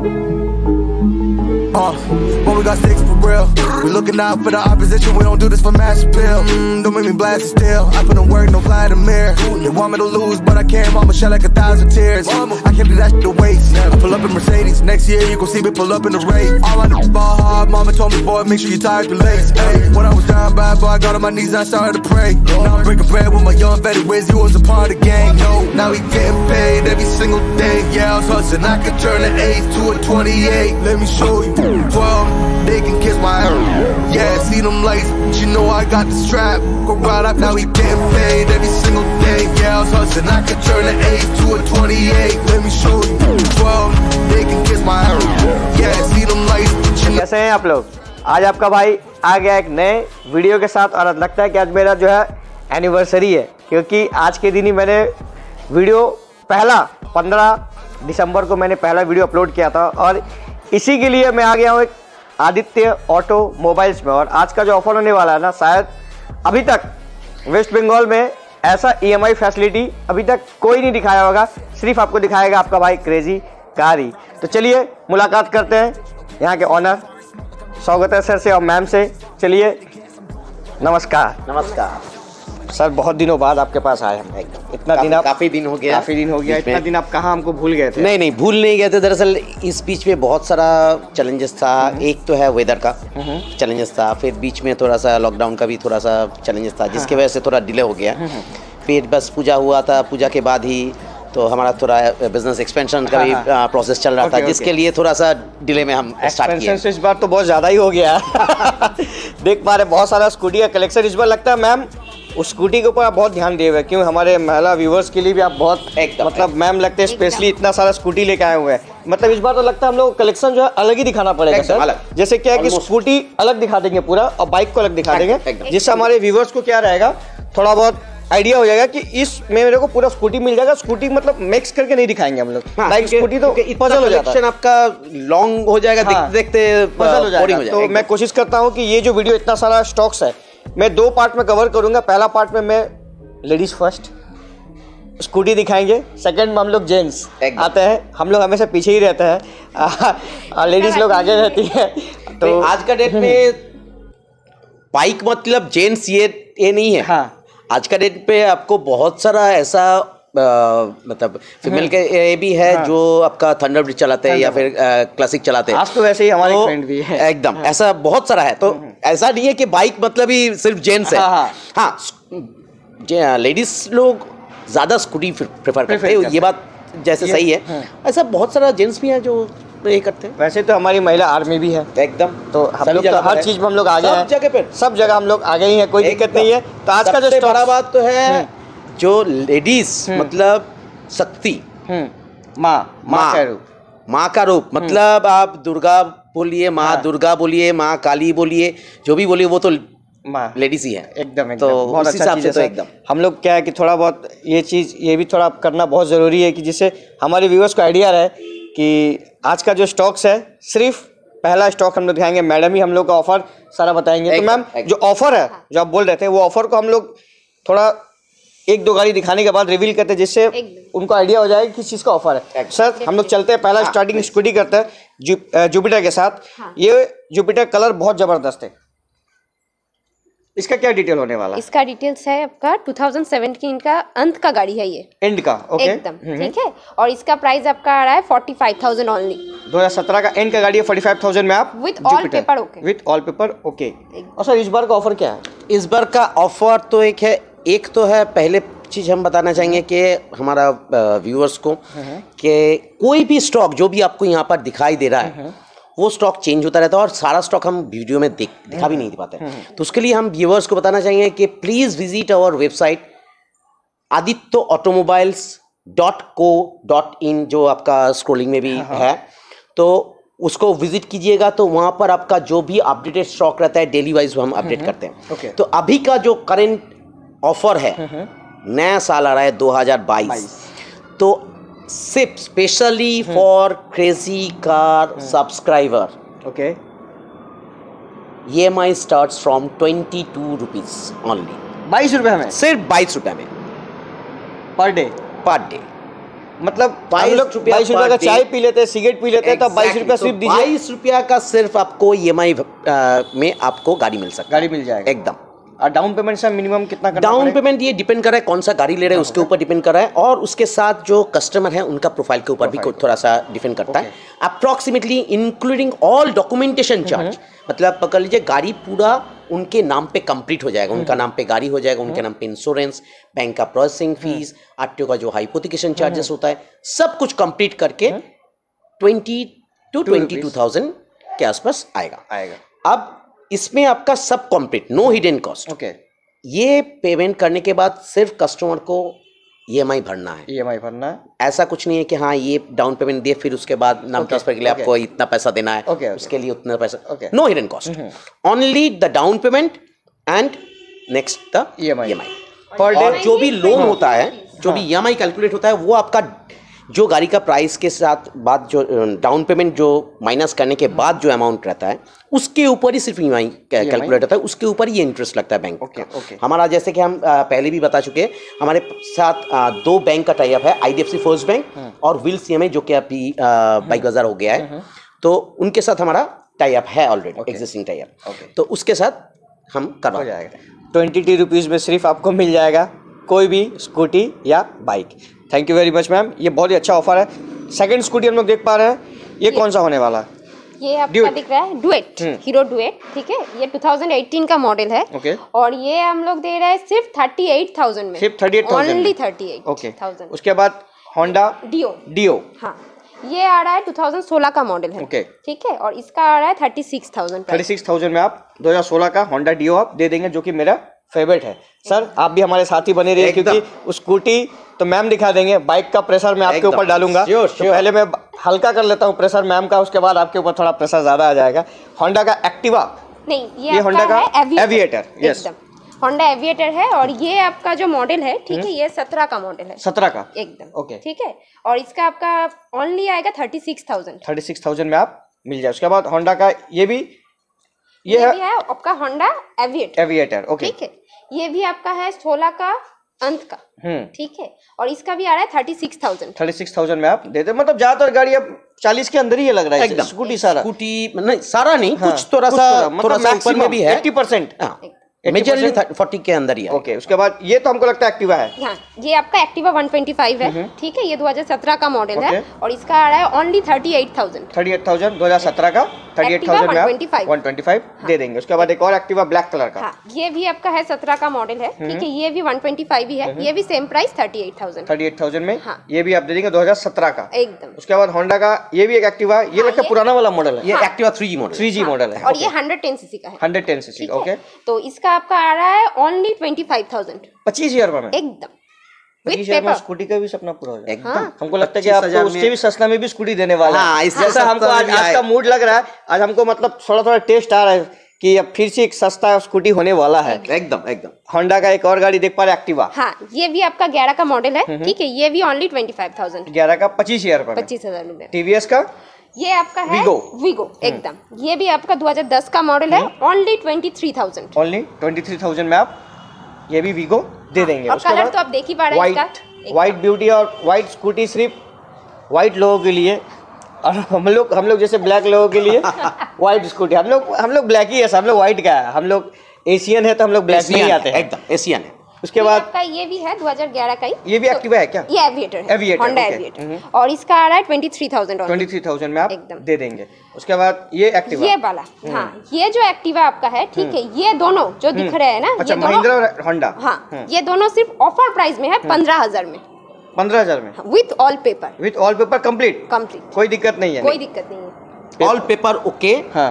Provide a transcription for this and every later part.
When we got sticks for real, we looking out for the opposition. We don't do this for mass appeal. Don't make me blast it still. I put in work, no Vladimir. They want me to lose, but I can't. Mama shed like 1,000 tears. I can't do that shit to waste. I pull up in Mercedes. Next year you gon' see me pull up in the race. All I do is ball hard. Mama told me, boy, make sure you tires be laced. Hey, when I was down bad, boy, I got on my knees and I started to pray. Now I'm breaking bread with my young vet. Wiz, he was a part of the gang. No, now he getting paid every single day. Yeah, I was hustling. I could turn an 8 to a 28. Let me show you. 12, they can kiss my ass. Yeah, see them lights, but you know I got the strap. Go right up, now he getting paid every single day. Yeah, I was hustling. I could turn an 8 to a 28. Let me show you. 12, they can kiss my ass. Yeah, see them lights, but you know. कैसे हैं आप लोग? आज आपका भाई आ गया एक नए वीडियो के साथ और लगता है कि आज मेरा जो है एनिवर्सरी है, क्योंकि आज के दिन ही मैंने वीडियो पहला 15 दिसंबर को मैंने पहला वीडियो अपलोड किया था और इसी के लिए मैं आ गया हूँ एक आदित्य ऑटो मोबाइल्स में। और आज का जो ऑफर होने वाला है ना, शायद अभी तक वेस्ट बंगाल में ऐसा EMI फैसिलिटी अभी तक कोई नहीं दिखाया होगा, सिर्फ आपको दिखाएगा आपका भाई क्रेजी कारी। तो चलिए मुलाकात करते हैं यहाँ के ऑनर। स्वागत है सर से और मैम से। चलिए, नमस्कार। नमस्कार सर, बहुत दिनों बाद आपके पास आए हम। इतना दिन आप काफी दिन हो गया। इतना दिन आप कहाँ हमको भूल गए थे? नहीं, भूल नहीं गए थे। दरअसल इस बीच में बहुत सारा चैलेंजेस था। एक तो है वेदर का चैलेंजेस था, फिर बीच में थोड़ा सा लॉकडाउन का भी थोड़ा सा चैलेंजेस था, जिसकी वजह से थोड़ा डिले हो गया। फिर बस पूजा हुआ था, पूजा के बाद ही तो हमारा थोड़ा बिजनेस एक्सपेंशन का भी प्रोसेस चल रहा था, जिसके लिए थोड़ा सा डिले में हम स्टार्ट किए। इस बार तो बहुत ज़्यादा ही हो गया देख पा रहे बहुत सारा स्कूटी का कलेक्शन इस बार। लगता है मैम उस स्कूटी के ऊपर आप बहुत ध्यान दिए हुए हैं, क्यों हमारे महिला व्यूवर्स के लिए भी आप बहुत मतलब मैम लगते हैं स्पेशली इतना सारा स्कूटी लेके आए हुए हैं। मतलब इस बार तो लगता है हम लोग कलेक्शन जो है अलग ही दिखाना पड़ेगा सर। जैसे क्या है कि स्कूटी अलग दिखा देंगे पूरा और बाइक को अलग दिखा देंगे, जिससे हमारे व्यूवर्स को क्या रहेगा, थोड़ा बहुत आइडिया हो जाएगा कि इसमें मेरे को पूरा स्कूटी मिल जाएगा। स्कूटी मतलब मिक्स करके नहीं दिखाएंगे हम लोग, बाइक स्कूटी तो पजल हो जाता है, आपका लॉन्ग हो जाएगा, देखते पजल हो जाएगा। तो मैं कोशिश करता हूँ कि ये जो वीडियो इतना सारा स्टॉक्स है मैं 2 पार्ट में कवर करूंगा। पहला पार्ट में मैं लेडीज फर्स्ट स्कूटी दिखाएंगे, सेकंड में हम लोग जेंट्स आते हैं। हम लोग हमेशा पीछे ही रहते हैं, लेडीज लोग आगे रहती है। तो आज का डेट में बाइक मतलब जेंट्स ये नहीं है। आज का डेट पे आपको बहुत सारा ऐसा मतलब फीमेल के ये भी है जो आपका थंडरबर्ड चलाते हैं या फिर क्लासिक चलाते हैं। आज तो वैसे ही हमारे फ्रेंड भी है एकदम ऐसा बहुत सारा है। तो ऐसा नहीं है कि बाइक मतलब ही सिर्फ जेंट्स है। हाँ, लेडीज लोग ज्यादा स्कूटी प्रेफर करते हैं, ये बात जैसे सही है। ऐसा बहुत सारा जेंट्स भी है जो ये करते हैं। वैसे तो हमारी महिला आर्मी भी है एकदम, तो हम लोग तो हर चीज में हम लोग आगे हैं, सब जगह हम लोग आगे ही हैं, कोई दिक्कत नहीं है। तो आज का जो बड़ा बात तो है जो लेडीज मतलब शक्ति, माँ का रूप मतलब आप दुर्गा बोलिए, माँ दुर्गा बोलिए, माँ काली बोलिए, जो भी बोलिए वो तो लेडीज ही है एकदम। तो उस हिसाब से तो एकदम हम लोग क्या है कि थोड़ा बहुत ये चीज़ ये भी थोड़ा करना बहुत ज़रूरी है कि जिससे हमारे व्यूअर्स को आइडिया रहे कि आज का जो स्टॉक्स है सिर्फ पहला स्टॉक हम लोग दिखाएंगे। मैडम ही हम लोग का ऑफर सारा बताएंगे। तो मैम जो ऑफर है जो आप बोल रहे थे वो ऑफर को हम लोग थोड़ा 1-2 गाड़ी दिखाने के बाद रिवील करते हैं, जिससे उनको आइडिया हो जाए किस चीज़ का ऑफर है। सर हम लोग चलते हैं, पहला स्टार्टिंग स्कूटी करते हैं जुपिटर के साथ। ये जुपिटर कलर बहुत ज़बरदस्त है। इसका क्या डिटेल होने वाला है? इसका डिटेल्स है आपका 2017 का अंत का गाड़ी है, ये एंड का। ओके एकदम ठीक है। और इसका प्राइस आपका आ रहा है 45,000 ओनली। 2017 का एंड का गाड़ी है 45,000 में आप with all paper okay. With all paper okay. और सर इस बार का ऑफर क्या है? इस बार का ऑफर तो एक तो है पहले चीज़ हम बताना चाहेंगे कि हमारा व्यूअर्स को कि कोई भी स्टॉक जो भी आपको यहाँ पर दिखाई दे रहा है वो स्टॉक चेंज होता रहता है और सारा स्टॉक हम वीडियो में दिखा भी नहीं पाते। तो उसके लिए हम व्यूअर्स को बताना चाहेंगे कि please visit our website adityaautomobiles.co.in, जो आपका स्क्रोलिंग में भी है, तो उसको विजिट कीजिएगा। तो वहाँ पर आपका जो भी अपडेटेड स्टॉक रहता है डेली वाइज हम अपडेट करते हैं। तो अभी का जो करंट ऑफर है, नया साल आ रहा है 2022, तो सिर्फ specially for crazy car subscriber okay EMI starts from 22 rupees only. 22 रुपये में, सिर्फ 22 रुपये में पर डे। मतलब 22 रुपया 22 रुपया का चाय पी लेते हैं, सिगरेट पी लेते हैं, तो 22 रुपया सिर्फ दीजिए। 22 रुपया का सिर्फ आपको EMI में आपको गाड़ी मिल सकता है, गाड़ी मिल जाएगा एकदम। और डाउन पेमेंट से मिनिमम कितना करना डाउन पड़ेगा? पेमेंट ये डिपेंड कर रहा है कौन सा गाड़ी ले रहे हैं उसके ऊपर डिपेंड कर रहा है, और उसके साथ जो कस्टमर है उनका प्रोफाइल के ऊपर भी थोड़ा सा डिपेंड करता है। Approximately including all documentation charge, मतलब पकड़ लीजिए गाड़ी पूरा उनके नाम पे कंप्लीट हो जाएगा, उनका नाम पे गाड़ी हो जाएगा, उनके नाम पे इंश्योरेंस, बैंक का प्रोसेसिंग फीस, आरटीओ का जो हाइपोथिकेशन चार्जेस होता है, सब कुछ कंप्लीट करके 20 to 22,000 के आसपास आएगा। अब इसमें आपका सब complete, no hidden cost. Okay, ये पेमेंट करने के बाद सिर्फ कस्टमर को EMI भरना है। EMI भरना है, ऐसा कुछ नहीं है कि हाँ ये डाउन पेमेंट दिए फिर उसके बाद नाम ट्रांसफर के लिए आपको इतना पैसा देना है, उसके लिए उतना पैसा, no hidden cost, only the down payment and next the EMI per day. जो भी लोन होता है, जो भी EMI कैलकुलेट होता है, वो आपका जो गाड़ी का प्राइस के साथ बाद जो डाउन पेमेंट जो माइनस करने के बाद जो अमाउंट रहता है उसके ऊपर ही सिर्फ EMI कैलकुलेट होता है, उसके ऊपर ही इंटरेस्ट लगता है बैंक का। हमारा जैसे कि हम पहले भी बता चुके हैं, हमारे साथ 2 बैंक का टाई अप है, IDFC फर्स्ट बैंक और व्हील्स EMI, जो कि अभी बाइक बाजार हो गया है, तो उनके साथ हमारा टाई अप है ऑलरेडी, एग्जिस्टिंग टाई अप, तो उसके साथ हम करवा जाएगा। 22 रुपीज़ में सिर्फ आपको मिल जाएगा कोई भी स्कूटी या bike. Thank you very much ma'am, ये बहुत ही अच्छा ऑफर है। सेकंड स्कूटी हम लोग देख पा रहे हैं, ये कौन सा होने वाला है? ये आपका दिख रहा है डुएट, हीरो डुएट, ठीक है। ये 2018 का मॉडल है, और ये हम लोग दे रहे हैं सिर्फ 38,000 में, सिर्फ 38,000, ओनली 38,000। उसके बाद होंडा डियो, हाँ, ये आ रहा है 2016 का मॉडल है, ठीक है, और इसका आ रहा है 36,000 में आप 2016 का होंडा डियो आप दे देंगे, जो कि मेरा फेवरेट है। सर आप भी हमारे साथ ही बने रहिए, क्योंकि स्कूटी तो मैम दिखा देंगे, बाइक का प्रेशर मैं आपके ऊपर डालूंगा। तो पहले मैं हल्का कर लेता हूँ प्रेशर मैम का, उसके बाद आपके ऊपर थोड़ा प्रेशर ज्यादा आ जाएगा। होंडा का एक्टिवा नहीं, ये होंडा का एविएटर, यस, होंडा एविएटर है, और ये आपका जो मॉडल है, ठीक है, ये 17 का मॉडल है, 17 का एकदम, ओके, ठीक है, और इसका आपका ओनली आएगा 36,000 में आप मिल जाए। उसके बाद होंडा का ये भी है आपका होंडा एविएटर, ओके, ठीक है, ये भी आपका है 16 का अंत का, ठीक है, और इसका भी आ रहा है 36,000 में आप देते। मतलब ज्यादातर गाड़ी अब 40 के अंदर ही लग रहा है एकदम, स्कूटी नहीं, सारा नहीं, कुछ थोड़ा सा ऊपर में भी है, 80%, मेजरली 40 के अंदर ही है। ओके, उसके बाद ये तो हमको लगता है एक्टिवा है, हाँ, ये आपका एक्टिवा 125 है, ठीक है, ये 2017 का मॉडल है, और इसका आ रहा है ओनली 38,000 2017 का 38,000 में आप 125 दे देंगे। उसके बाद एक और एक्टिवा ब्लैक कलर का, हाँ, ये भी आपका है 17 का मॉडल है, ठीक है, ये भी 125 ही है, ये भी सेम प्राइस 38,000 में, ये भी आप दे देंगे 2017 का एकदम। उसके बाद होंडा का ये भी एक एक्टिवा, ये लगता है पुराना वाला मॉडल है, ये एक्टिवा 3G मॉडल है, और ये 110 सीसी का है, 110 सीसी, ओके, तो इसका आपका आ रहा है ओनली 25,000, 25,000 में एकदम, 25,000 में स्कूटी का भी सपना पूरा हो जाएगा एकदम। हमको लगता है कि आप तो उसके भी सस्ता में भी स्कूटी देने वाला है, जैसा हमको आज का मूड लग रहा है, आज हमको मतलब थोड़ा टेस्ट आ रहा है कि अब फिर से एक सस्ता स्कूटी होने वाला है, एकदम। होंडा का एक और गाड़ी देख पा रहे एक्टिवा, हाँ, ये भी आपका 11 का मॉडल है, ठीक है, ये भी ओनली 25,000, 11 का 25,000 रुपए। टीवीएस का ये आपका है वीगो एकदम, ये भी आपका 2010 का मॉडल है, ओनली 23,000 में आप ये भी वीगो दे देंगे। और कलर तो आप देख ही पा रहे हैं इसका, व्हाइट ब्यूटी, और व्हाइट स्कूटी सिर्फ व्हाइट लोगों के लिए, और हम लोग जैसे ब्लैक लोगों के लिए व्हाइट स्कूटी, हम लोग ब्लैक ही है, हम लोग व्हाइट का है, हम लोग एशियन है तो हम लोग ब्लैक नहीं आते हैं, एकदम एशियन है। उसके बाद आपका ये भी है 2011 का ही, ये भी एक्टिवा है क्या? ये एविएटर है, होंडा एविएटर, और इसका आ रहा है 23,000 में आप दे देंगे। उसके बाद ये एक्टिवा, ये वाला, हाँ, ये जो एक्टिवा आपका है, ठीक है, ये दोनों जो दिख रहे हैं ना, अच्छा, महिंद्रा और होंडा, हाँ, ये दोनों सिर्फ ऑफर प्राइस में है 15,000 में, 15,000 में विथ ऑल पेपर कंप्लीट, कोई दिक्कत नहीं है, ऑल पेपर ओके। हाँ,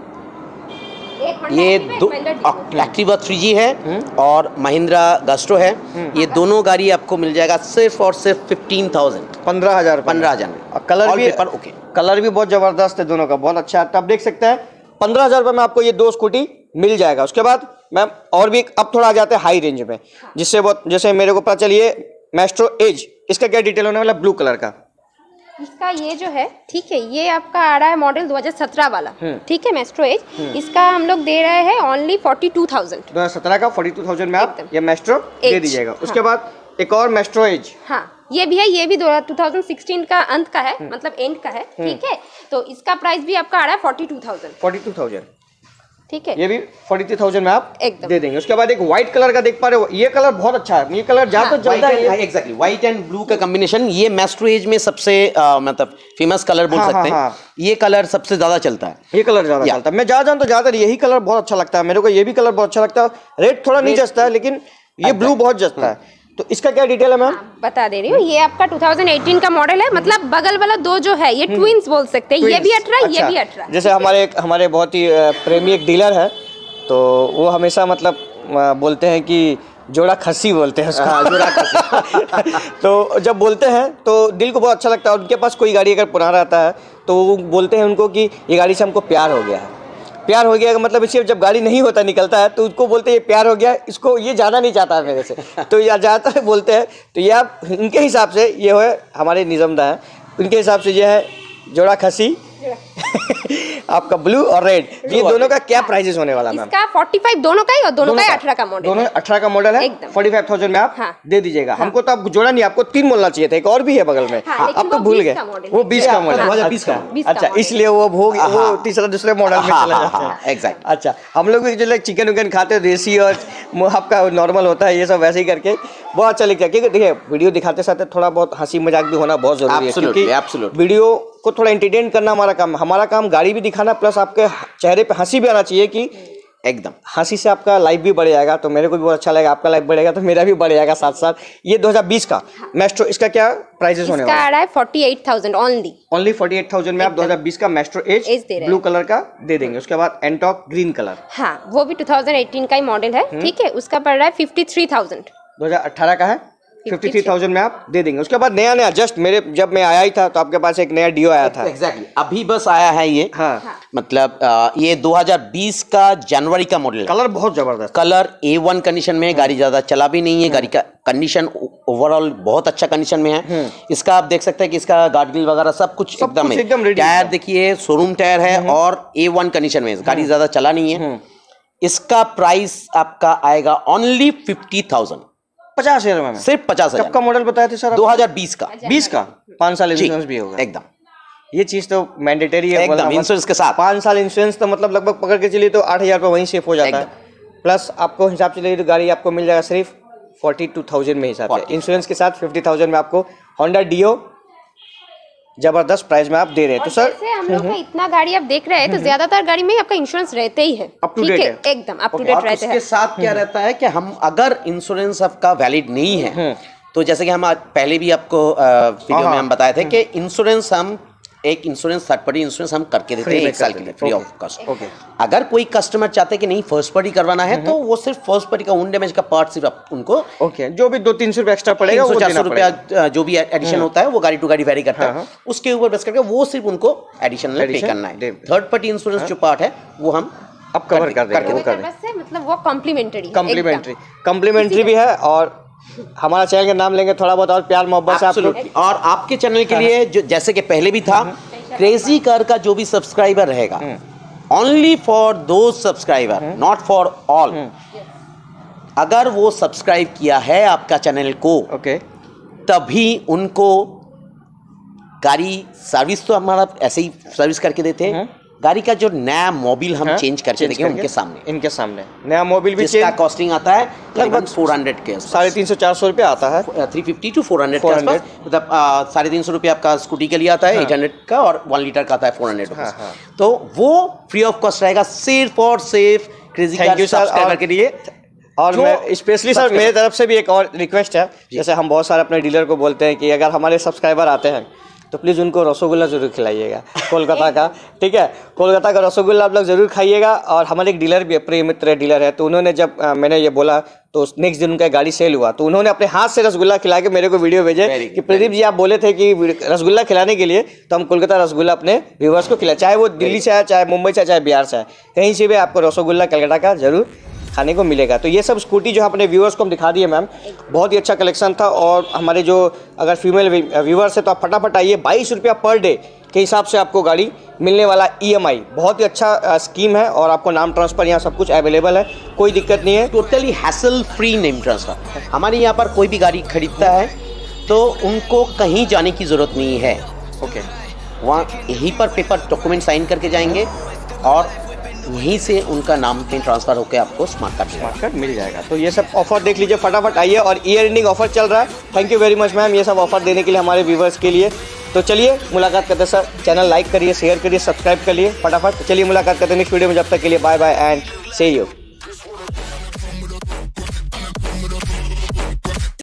ये दो एक्टिवा 3G है और महिंद्रा गस्टो है, ये दोनों गाड़ी आपको मिल जाएगा सिर्फ और सिर्फ 15,000 में। कलर भी ओके, कलर भी बहुत जबरदस्त है, दोनों का बहुत अच्छा है। आप देख सकते हैं 15,000 रुपये में आपको ये 2 स्कूटी मिल जाएगा। उसके बाद मैम और भी अब थोड़ा आ जाते हैं हाई रेंज में, जिससे बहुत, जैसे मेरे को पता चलिए मैस्ट्रो एज, इसका क्या डिटेल होने वाला? ब्लू कलर का इसका ये जो है, ठीक है, ये आपका आ रहा है मॉडल 2017 वाला, ठीक है, मैस्ट्रो एज, इसका हम लोग दे रहे हैं ओनली 42,000, 2017 का 42,000 में आप ये मैस्ट्रो दे दीजिएगा। उसके बाद एक और मैस्ट्रो एज, हाँ, ये भी है, ये भी 2016 का अंत का है, मतलब एंड का है, ठीक है। तो इसका प्राइस भी आपका आ रहा है 42,000। ठीक है, ये भी 43,000 में आप एकदम दे देंगे। उसके बाद एक व्हाइट कलर का देख पा रहे हो, ये कलर बहुत अच्छा है, ये कलर ज्यादा चलता है। एग्जैक्टली, व्हाइट एंड ब्लू का कॉम्बिनेशन, ये मेस्ट्रो एज में सबसे मतलब फेमस कलर बोल सकते हैं। ये कलर सबसे ज्यादा चलता है, ये कलर ज्यादा चलता है। मैं जहाँ जानता हूँ ज्यादातर यही कलर बहुत अच्छा लगता है मेरे को, ये भी कलर बहुत अच्छा लगता है। रेड थोड़ा नहीं जचता है, लेकिन ये ब्लू बहुत जचता है। तो इसका क्या डिटेल है मैम? बता दे रही हूँ, ये आपका 2018 का मॉडल है, मतलब बगल वाला दो जो है ये ट्विंस बोल सकते हैं, ये भी 18, ये भी 18। जैसे हमारे बहुत ही प्रेमी एक डीलर है, तो वो हमेशा मतलब बोलते हैं कि जोड़ा खस्सी बोलते हैं उसको। जोड़ा खस्सी। तो जब बोलते हैं तो दिल को बहुत अच्छा लगता है। उनके पास कोई गाड़ी अगर पुराना रहता है तो वो बोलते हैं उनको कि ये गाड़ी से हमको प्यार हो गया है। प्यार हो गया का मतलब इसे जब गाड़ी नहीं होता निकलता है तो उसको बोलते हैं ये प्यार हो गया, इसको ये जाना नहीं चाहता है मेरे से, तो ये जाता है बोलते हैं। तो ये आप इनके हिसाब से ये है, हमारे निज़ामदा है, उनके हिसाब से ये है जोड़ा खस्सी आपका ब्लू और रेड। ये दोनों का क्या प्राइसेस होने वाला मैम? इसका 45 दोनों का ही और दोनों का 18 का मॉडल, दोनों 18 का मॉडल है। 45,000 में आप दे दीजिएगा। हमको तो आप जोड़ा नहीं, आपको 3 बोलना चाहिए था, एक और भी है बगल में, आप तो भूल गए। वो 20 का मॉडल, 2020 का। अच्छा, इसलिए वो तीसरा दूसरे मॉडल में चला जाता है। एग्जैक्ट। अच्छा, हम लोग भी जो चिकन विकन खाते हैं देसी और आपका नॉर्मल होता है, ये सब वैसे ही करके बहुत अच्छा लगता है। क्योंकि देखिए वीडियो दिखाते साथ थोड़ा बहुत हंसी मजाक भी होना बहुत जरूरी है, क्योंकि वीडियो को थोड़ा एंटरटेन करना हमारा काम। हमारा काम गाड़ी भी दिखाना, प्लस आपके चेहरे पे हंसी भी आना चाहिए कि एकदम हंसी से आपका लाइफ भी बढ़ जाएगा, तो मेरे को भी बहुत अच्छा लगेगा, आपका लाइफ बढ़ेगा तो मेरा भी बढ़ जाएगा साथ साथ। ये 2020 का मेस्ट्रो, इसका क्या प्राइसेस होने वाला है? इसका आ रहा है 48,000 ओनली 48,000 में आप 2020 का मेस्ट्रो एज ब्लू कलर का दे देंगे। उसके बाद एंटॉक ग्रीन कलर, हाँ वो भी 2018 का ही मॉडल है, ठीक है। उसका पड़ रहा है 53,000, 2018 का है, 53,000 में आप दे देंगे। उसके बाद नया जस्ट जब मैं आया ही था तो आपके पास एक नया डियो आया था। एग्जैक्टली, अभी बस आया है ये। मतलब ये 2020 का जनवरी का मॉडल है। कलर बहुत जबरदस्त, कलर A1 कंडीशन में, गाड़ी ज्यादा चला भी नहीं है, गाड़ी का कंडीशन ओवरऑल बहुत अच्छा कंडीशन में है। इसका आप देख सकते हैं कि इसका गार्ड ग्रिल वगैरह सब कुछ एकदम है। टायर देखिए शोरूम टायर है और A1 कंडीशन में, गाड़ी ज्यादा चला नहीं है। इसका प्राइस आपका आएगा ओनली 50,000, 50,000 में, सिर्फ 50,000। कब का मॉडल बताए थे सर? 2020 का। 20 का 5 साल इंश्योरेंस भी होगा एकदम। ये चीज तो मैंडेटरी है एकदम, इंश्योरेंस के साथ 5 साल इंश्योरेंस, तो मतलब लगभग पकड़ के चलिए तो 8,000 रुपये वहीं सेफ हो जाता है। प्लस आपको हिसाब से तो गाड़ी आपको मिल जाएगा सिर्फ 42,000 में हिसाब से, इंश्योरेंस के साथ 50,000 में आपको होंडा डियो जबरदस्त प्राइस में आप दे रहे हैं। तो सर हम लोग का इतना गाड़ी आप देख रहे हैं तो ज्यादातर गाड़ी में आपका इंश्योरेंस रहते ही है, अप टू डेट है, एकदम अप टू डेट रहता है। इसके साथ क्या रहता है कि हम अगर इंश्योरेंस आपका वैलिड नहीं है, तो जैसे कि हम पहले भी आपको वीडियो में हम बताए थे कि इंश्योरेंस हम एक इंश्योरेंस थर्ड पार्टी इंश्योरेंस हम करके देते हैं 1 साल के लिए फ्री ऑफ कॉस्ट। अगर कोई कस्टमर चाहते हैं कि नहीं फर्स्ट पार्टी करवाना है तो वो सिर्फ फर्स्ट पार्टी का ओन डैमेज का पार्ट सिर्फ उनको जो भी 200-300 रुपये एक्स्ट्रा पड़ेगा, 300-400 रुपया जो भी एडिशन होता है वो गाड़ी टू गाड़ी वेरी करता है, उसके ऊपर बेस करके वो सिर्फ उनको एडिशनल पे करना है। थर्ड पार्टी इंश्योरेंस जो पार्ट है वो हम अब कवर कर देंगे, मतलब वो कॉम्प्लीमेंट्री भी है। और हमारा चैनल का नाम लेंगे थोड़ा बहुत और प्यार मोहब्बत से आप लोग। और आपके चैनल के लिए जो जैसे कि पहले भी था, क्रेजी कार का जो भी सब्सक्राइबर रहेगा ओनली फॉर दो सब्सक्राइबर, नॉट फॉर ऑल। अगर वो सब्सक्राइब किया है आपका चैनल को, तभी उनको गाड़ी सर्विस तो हमारा ऐसे ही सर्विस करके देते हैं। गाड़ी का जो नया मोबिल हम चेंज करके देंगे इनके सामने नया मोबिल भी जिसका कॉस्टिंग आता है लगभग 400 के 350-400 रुपये आता है, 350 to 400 के आसपास। मतलब 350 रुपये आपका स्कूटी के लिए आता है, 800 का, और 1 लीटर का आता है 400 रुपीज़। तो वो फ्री ऑफ कॉस्ट रहेगा सिर्फ और सिर्फ क्रेजी कार सब्सक्राइबर के लिए। और मैं स्पेशली सर मेरे तरफ से भी एक और रिक्वेस्ट है, जैसे हम बहुत सारे अपने डीलर को बोलते हैं कि अगर हमारे सब्सक्राइबर आते हैं तो प्लीज़ उनको रसगुल्ला ज़रूर खिलाइएगा कोलकाता का, ठीक है। कोलकाता का रसगुल्ला आप लोग ज़रूर खाइएगा। और हमारे एक डीलर भी प्रिय मित्र डीलर है, तो उन्होंने जब मैंने ये बोला तो नेक्स्ट दिन उनका गाड़ी सेल हुआ तो उन्होंने अपने हाथ से रसगुल्ला खिला के मेरे को वीडियो भेजे कि प्रदीप जी आप बोले थे कि रसगुल्ला खिलाने के लिए, तो हम कोलकाता रसगुल्ला अपने व्यूवर्स को खिलाए, चाहे वो दिल्ली से आए, चाहे मुंबई से आए, चाहे बिहार से आए, कहीं से भी आपको रसगुल्ला कलकत्ता का जरूर खाने को मिलेगा। तो ये सब स्कूटी जो अपने व्यूअर्स को हम दिखा दिए मैम, बहुत ही अच्छा कलेक्शन था। और हमारे जो अगर फीमेल व्यूअर्स है तो आप फटाफट आइए, 22 रुपया पर डे के हिसाब से आपको गाड़ी मिलने वाला EMI, बहुत ही अच्छा स्कीम है। और आपको नाम ट्रांसफ़र यहाँ सब कुछ अवेलेबल है, कोई दिक्कत नहीं है, totally hassle free name transfer. हमारे यहाँ पर कोई भी गाड़ी खरीदता है तो उनको कहीं जाने की ज़रूरत नहीं है। ओके, वहाँ यहीं पर पेपर डॉक्यूमेंट साइन करके जाएंगे और यहीं से उनका नाम पे ट्रांसफ़र होकर आपको स्मार्ट कार्ड मिल जाएगा। तो ये सब ऑफर देख लीजिए, फटाफट आइए। और ईयर एंडिंग ऑफर चल रहा है। Thank you very much ma'am ये सब ऑफर देने के लिए हमारे व्यूवर्स के लिए। तो चलिए मुलाकात करते हैं सर। चैनल लाइक करिए, शेयर करिए, सब्सक्राइब करिए फटाफट। चलिए मुलाकात करते हैं नेक्स्ट वीडियो में। जब तक के लिए bye bye and see you.